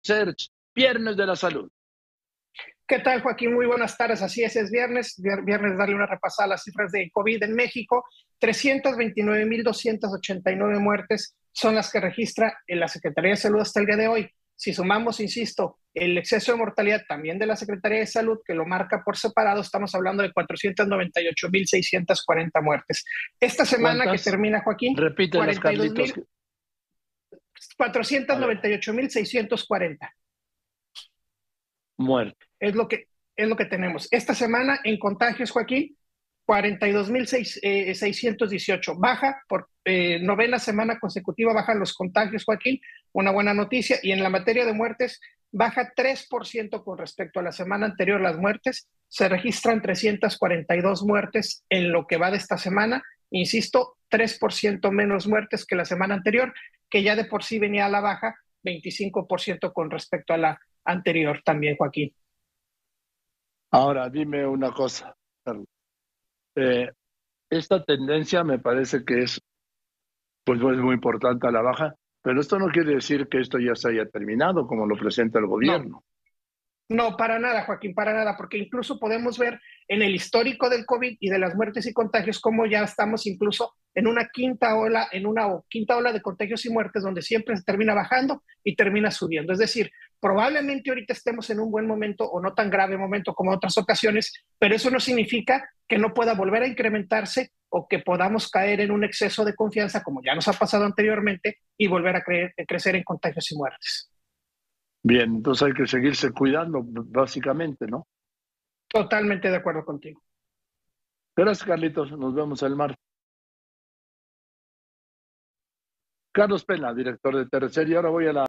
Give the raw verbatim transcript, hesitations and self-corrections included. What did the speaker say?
Serge, Viernes de la Salud. ¿Qué tal, Joaquín? Muy buenas tardes. Así es, es viernes. Viernes darle una repasada a las cifras de COVID en México. trescientas veintinueve mil doscientas ochenta y nueve muertes son las que registra en la Secretaría de Salud hasta el día de hoy. Si sumamos, insisto, el exceso de mortalidad también de la Secretaría de Salud, que lo marca por separado, estamos hablando de cuatrocientas noventa y ocho mil seiscientas cuarenta muertes. Esta semana que ¿Cuántas? termina, Joaquín, Repítelas, Carlitos. cuatrocientas noventa y ocho mil seiscientos cuarenta. Muerte. Es lo que, es lo que tenemos. Esta semana en contagios, Joaquín, cuarenta y dos mil seiscientos dieciocho. Baja por eh, novena semana consecutiva, bajan los contagios, Joaquín. Una buena noticia. Y en la materia de muertes, baja tres por ciento con respecto a la semana anterior. Las muertes se registran trescientas cuarenta y dos muertes en lo que va de esta semana. Insisto, tres por ciento menos muertes que la semana anterior, que ya de por sí venía a la baja, veinticinco por ciento con respecto a la anterior también, Joaquín. Ahora, dime una cosa, Carlos. Eh, esta tendencia me parece que es, pues, es muy importante a la baja, pero esto no quiere decir que esto ya se haya terminado, como lo presenta el gobierno. No, no, para nada, Joaquín, para nada, porque incluso podemos ver en el histórico del COVID y de las muertes y contagios cómo ya estamos incluso en una quinta ola, en una quinta ola de contagios y muertes donde siempre se termina bajando y termina subiendo. Es decir, probablemente ahorita estemos en un buen momento o no tan grave momento como otras ocasiones, pero eso no significa que no pueda volver a incrementarse o que podamos caer en un exceso de confianza como ya nos ha pasado anteriormente y volver a creer, a crecer en contagios y muertes. Bien, entonces hay que seguirse cuidando, básicamente, ¿no? Totalmente de acuerdo contigo. Gracias, Carlitos. Nos vemos el martes. Carlos Pena, director de Tercer, y ahora voy a la